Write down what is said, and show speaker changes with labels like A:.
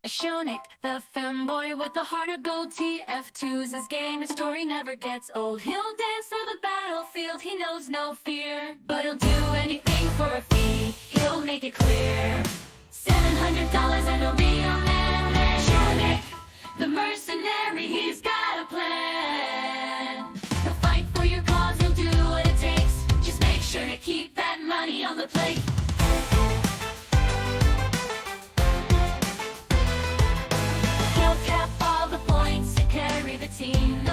A: Shounic, the femboy with the heart of gold. Tf2's his game, his story never gets old. He'll dance through the battlefield, he knows no fear, but he'll do anything for a fee, he'll make it clear. $700 and he'll be your man. Shounic, the mercenary, he's got a plan. He'll fight for your cause, he'll do what it takes. Just make sure to keep that money on the plate. He'll cap all the points and carry the team.